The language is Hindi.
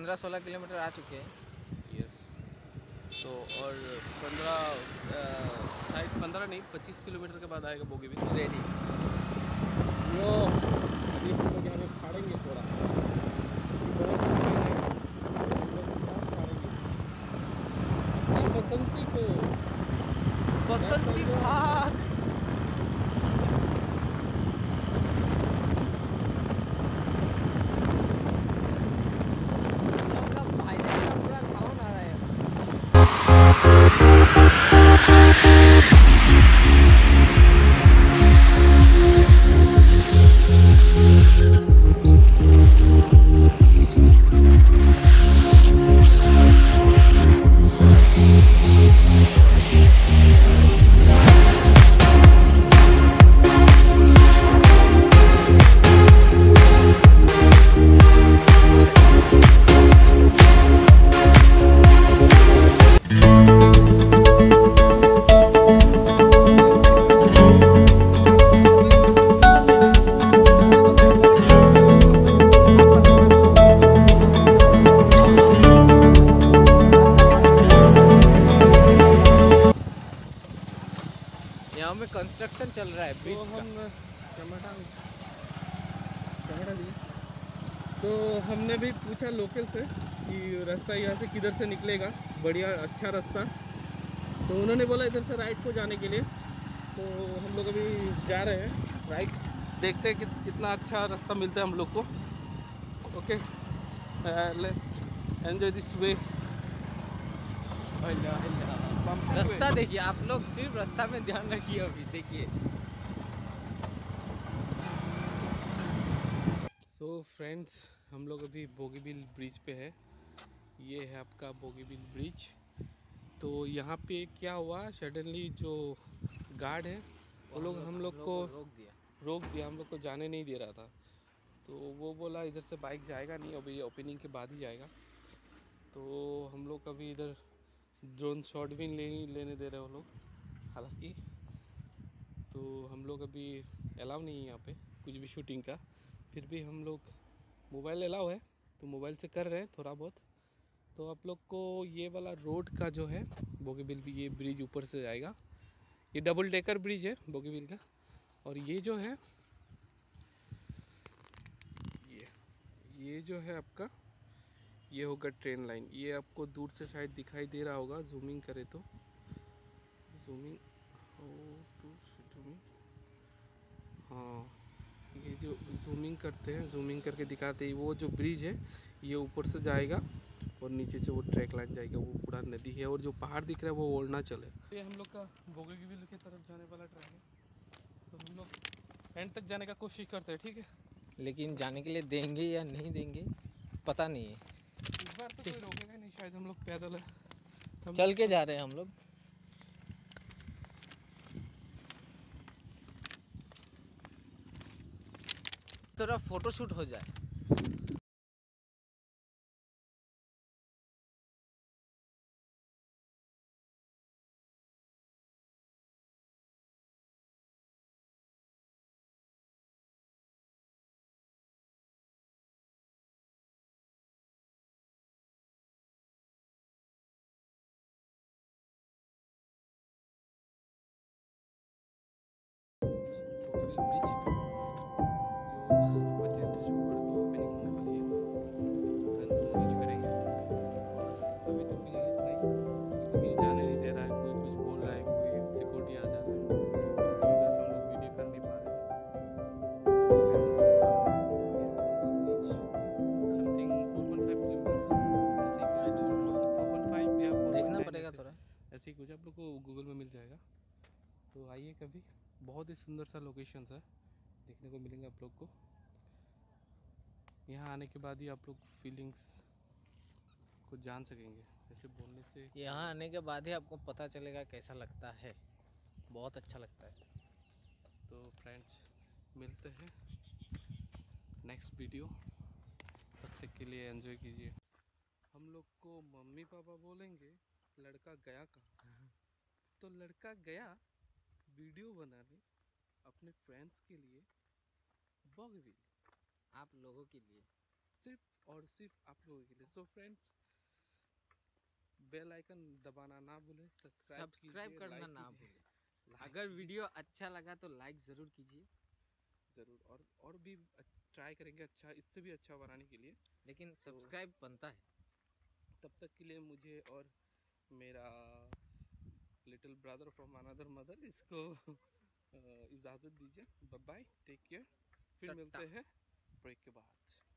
15-16 किलोमीटर आ चुके हैं। यस। तो और 25 किलोमीटर के बाद आएगा बोगीबिल। रेडी। वो अभी हम लोग यहाँ पे फाड़ेंगे थोड़ा, बसंती को बसंती भाग। पूरा साउंड आ रहा है। यहाँ में कंस्ट्रक्शन चल रहा है ब्रिज तो का। हम टमाटा लिए। तो हमने भी पूछा लोकल से कि रास्ता यहाँ से किधर से निकलेगा, बढ़िया अच्छा रास्ता। तो उन्होंने बोला इधर से राइट को जाने के लिए। तो हम लोग अभी जा रहे हैं राइट, देखते हैं कितना अच्छा रास्ता मिलता है हम लोग को। Okay, let's enjoy this way. रास्ता देखिए आप लोग, सिर्फ रास्ता में ध्यान रखिए। अभी देखिए। सो फ्रेंड्स, हम लोग अभी बोगीबिल ब्रिज पे है। ये है आपका बोगीबिल ब्रिज। तो यहाँ पे क्या हुआ, सडनली जो गार्ड है वो लोग हम लोग को रोक दिया, हम लोग को जाने नहीं दे रहा था। तो वो बोला इधर से बाइक जाएगा नहीं, अभी ओपनिंग के बाद ही जाएगा। तो हम लोग अभी इधर ड्रोन शॉट भी नहीं लेने दे रहे वो लोग हालांकि। तो हम लोग अभी अलाउ नहीं है यहाँ पे कुछ भी शूटिंग का। फिर भी हम लोग मोबाइल अलाउ है तो मोबाइल से कर रहे हैं थोड़ा बहुत। तो आप लोग को ये वाला रोड का जो है बोगीबिल भी, ये ब्रिज ऊपर से जाएगा। ये डबल डेकर ब्रिज है बोगीबिल का। और ये जो है ये जो है आपका, ये होगा ट्रेन लाइन। ये आपको दूर से शायद दिखाई दे रहा होगा, जूमिंग करे तो जूमिंग हाँ, ये जो जूमिंग करते हैं, जूमिंग करके दिखाते हैं, वो जो ब्रिज है ये ऊपर से जाएगा और नीचे से वो ट्रैक लाइन जाएगा। वो पूरा नदी है और जो पहाड़ दिख रहा है वो अरुणाचल है। ये हम लोग का बोगीबिल की तरफ जाने वाला ट्रैक है। तो हम लोग एंड तक जाने का कोशिश करते हैं, ठीक है। लेकिन जाने के लिए देंगे या नहीं देंगे पता नहीं है। इस बार तो कोई रोकेगा नहीं शायद, हम लोग पैदल है, चल के जा रहे हैं हम लोग। थोड़ा फोटोशूट हो जाए। ऐसे ही कुछ आप लोग को गूगल में मिल जाएगा। तो आइए कभी, बहुत ही सुंदर सा लोकेशन है, देखने को मिलेंगे आप लोग को। यहाँ आने के बाद ही आप लोग फीलिंग्स को जान सकेंगे। ऐसे बोलने से यहाँ आने के बाद ही आपको पता चलेगा कैसा लगता है। बहुत अच्छा लगता है। तो फ्रेंड्स, मिलते हैं नेक्स्ट वीडियो, तब तक के लिए एंजॉय कीजिए। हम लोग को मम्मी पापा बोलेंगे लड़का गया कहाँ, तो लड़का गया वीडियो बनाने अपने फ्रेंड्स के लिए बोगीबिल। आप लोगों के लिए सिर्फ और सिर्फ आप लोगों के लिए। सो फ्रेंड्स, बेल आइकन दबाना ना भूलें, सब्सक्राइब सब्सक्राइब कीजिए, करना लाइक ना कीजिए, भूलें। लाइक अगर कीजिए वीडियो अच्छा लगा तो लाइक ज़रूर कीजिए। ज़रूर। और भी ट्राई करेंगे अच्छा, इससे भी अच्छा बनाने के लिए। लेकिन तो सब्सक्राइब बनता है। तब तक के लिए मुझे और मेरा little brother from another mother इसको इजाज़त दीजिए। Bye bye, take care. फिर टाटा। मिलते हैं ब्रेक के बाद।